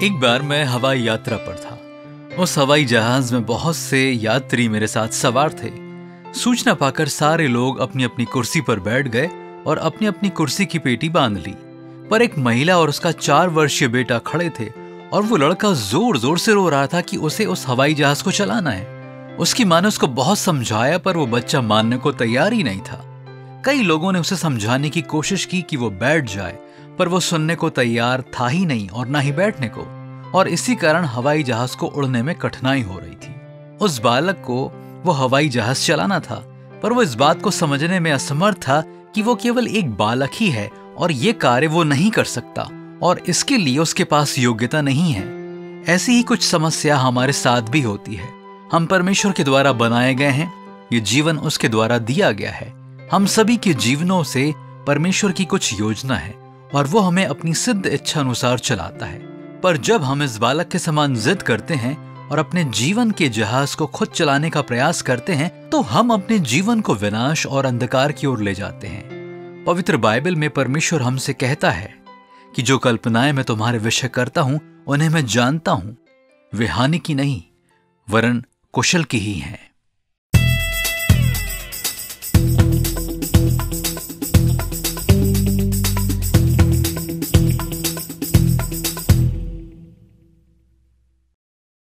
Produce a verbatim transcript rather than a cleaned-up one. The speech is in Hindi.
एक बार मैं हवाई यात्रा पर था। उस हवाई जहाज में बहुत से यात्री मेरे साथ सवार थे। सूचना पाकर सारे लोग अपनी अपनी कुर्सी पर बैठ गए और अपनी अपनी कुर्सी की पेटी बांध ली। पर एक महिला और उसका चार वर्षीय बेटा खड़े थे और वो लड़का जोर जोर से रो रहा था कि उसे उस हवाई जहाज को चलाना है। उसकी माँ ने उसको बहुत समझाया पर वो बच्चा मानने को तैयार ही नहीं था। कई लोगों ने उसे समझाने की कोशिश की कि वो बैठ जाए, पर वो सुनने को तैयार था ही नहीं और ना ही बैठने को, और इसी कारण हवाई जहाज को उड़ने में कठिनाई हो रही थी। उस बालक को वो हवाई जहाज चलाना था, पर वो इस बात को समझने में असमर्थ था कि वो केवल एक बालक ही है और ये कार्य वो नहीं कर सकता और इसके लिए उसके पास योग्यता नहीं है। ऐसी ही कुछ समस्या हमारे साथ भी होती है। हम परमेश्वर के द्वारा बनाए गए हैं, ये जीवन उसके द्वारा दिया गया है। हम सभी के जीवनों से परमेश्वर की कुछ योजना है और वो हमें अपनी सिद्ध इच्छा अनुसार चलाता है। पर जब हम इस बालक के समान जिद करते हैं और अपने जीवन के जहाज को खुद चलाने का प्रयास करते हैं, तो हम अपने जीवन को विनाश और अंधकार की ओर ले जाते हैं। पवित्र बाइबल में परमेश्वर हमसे कहता है कि जो कल्पनाएं मैं तुम्हारे विषय करता हूं उन्हें मैं जानता हूं, वे हानि की नहीं वरन कुशल की ही हैं।